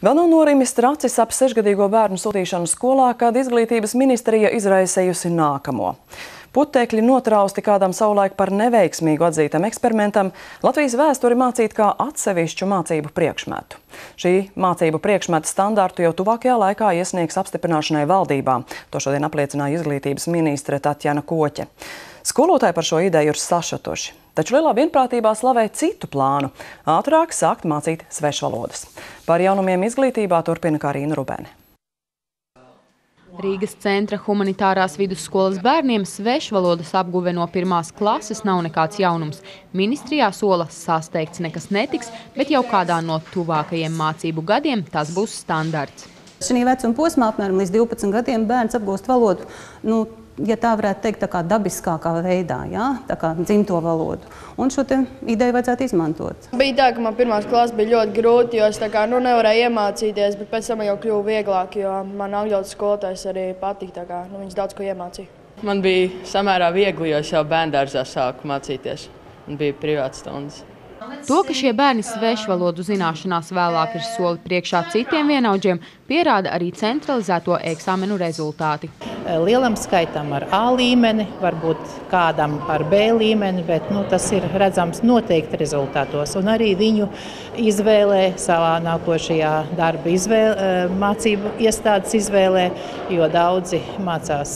Vēl nav norimis tracis ap 6-gadīgo bērnu sūtīšanu skolā, kad izglītības ministrija izraisējusi nākamo. Putekļi notrausti kādam savulaik par neveiksmīgu atzītam eksperimentam Latvijas vēsturi mācīt kā atsevišķu mācību priekšmetu. Šī mācību priekšmeta standārtu jau tuvākajā laikā iesniegs apstiprināšanai valdībā. To šodien apliecināja izglītības ministre Tatjana Koķe. Skolotāji par šo ideju ir sašutuši, taču lielā vienprātībā slavē citu plānu – ātrāk sākt mācīt svešvalodas. Par jaunumiem izglītībā turpina Karina Rubene. Rīgas centra humanitārās vidusskolas bērniem svešvalodas apguve no 1. klases nav nekāds jaunums. Ministrijā sola sasteigts nekas netiks, bet jau kādā no tuvākajiem mācību gadiem tas būs standarts. Šī vecuma posmā apmēram līdz 12 gadiem bērns apgūst valodu, ja tā varētu teikt, tā kā dabiskākā veidā, tā kā dzimto valodu. Un šo te ideju vajadzētu izmantot. Bija tā, ka man 1. klase bija ļoti grūti, jo es nevarēju iemācīties, bet pēc tam jau kļuva vieglāk, jo man angļu skolotājs arī patīk, viņš daudz ko iemācīja. Man bija samērā viegli, jo es jau bērndārzā sāku mācīties un bija privātas stundas. To, ka šie bērni svešvalodu zināšanās vēlāk ir soli priekšā citiem vienaudžiem, pierāda arī centralizēto eksāmenu rezultāti. Lielam skaitam ar A līmeni, varbūt kādam ar B līmeni, bet tas ir redzams noteikti rezultātos. Un arī viņu izvēlē savā nākošajā darba mācību iestādes izvēlē, jo daudzi mācās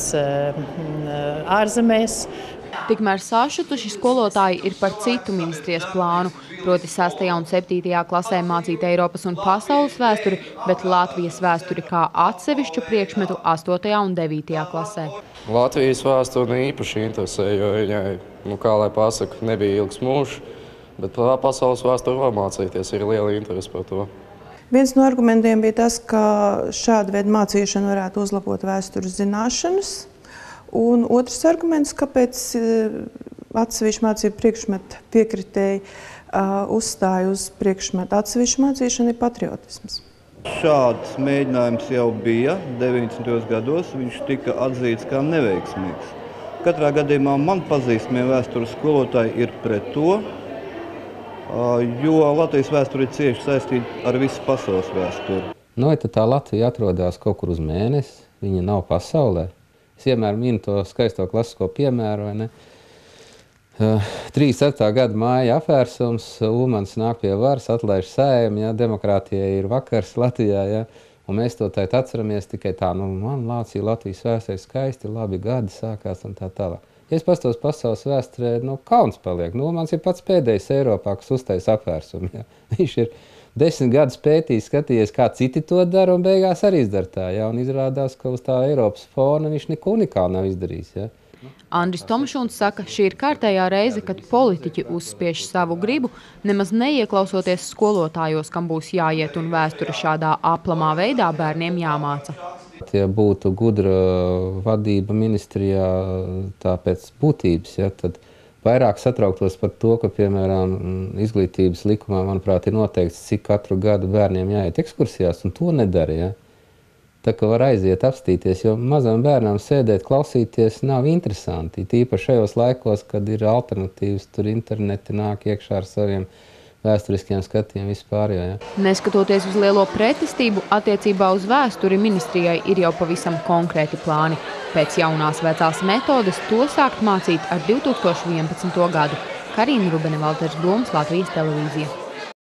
ārzemēs. Tikmēr sašutuši skolotāji ir par citu ministrijas plānu, proti 6. un 7. klasē mācīt Eiropas un pasaules vēsturi, bet Latvijas vēsturi kā atsevišķu priekšmetu 8. un 9. klasē. Latvijas vēsturi īpaši interesē, jo viņai, kā lai pasaka, nebija ilgs mūžs, bet pasaules vēsturi var mācīties, ir liela interese par to. Viens no argumentiem bija tas, ka šāda veida mācīšana varētu uzlabot vēstures zināšanas. Un otrs arguments, kāpēc atsevišķu mācību priekšmetu piekritēji uzstāja uz priekšmetu atsevišķu mācīšanu, ir patriotisms. Šāds mēģinājums jau bija 90. gados, viņš tika atzīts kā neveiksmīgs. Katrā gadījumā man pazīstamie vēstures skolotāji ir pret to, jo Latvijas vēsture ir cieši saistīta ar visu pasaules vēsturi. Ja tā Latvija atrodas kaut kur uz mēnesi, viņa nav pasaulē. Es vienmēr minu to skaisto klasisko piemēru, vai ne? 37. gada māja apvērsums, Ulmans nāk pie varas, atlaiž Saeimu, demokrātijai ir vakars Latvijā, un mēs to tagad atceramies tikai tā, man Lācija Latvijas vēsturē skaisti, labi gadi sākās un tā tālāk. Ja es pastos pasaules vēsturē, kauns paliek. Ulmans ir pats pēdējais Eiropā, kas uztais apvērsumu. Viņš ir 10 gadus pētījis, skatījies, kā citi to dara, un beigās arī izdara tā. Un izrādās, ka uz tā Eiropas fona viņš neko unikāli nav izdarījis. Andris Tomšuns saka, šī ir kārtējā reize, kad politiķi uzspiež savu gribu, nemaz neieklausoties skolotājos, kam būs jāiet un vēsture šādā aplamā veidā bērniem jāmāca. Ja būtu gudra vadība ministrijā tā pēc būtības, tad vairāk satrauktos par to, ka, piemēram, izglītības likumā, manuprāt, ir noteikts, cik katru gadu bērniem jāiet ekskursijās, un to nedara. Tā kā var aiziet apstīties, jo mazam bērnam sēdēt, klausīties nav interesanti. Tīpaši šajos laikos, kad ir alternatīvas, tur interneti nāk iekšā ar saviem vēsturiskiem skatiem vispār. Neskatoties uz lielo pretestību, attiecībā uz vēsturi ministrijai ir jau pavisam konkrēti plāni. Pēc jaunās vecās metodes to sākt mācīt ar 2011. gadu. Karina Rubene, Valters Blums, Latvijas televīzija.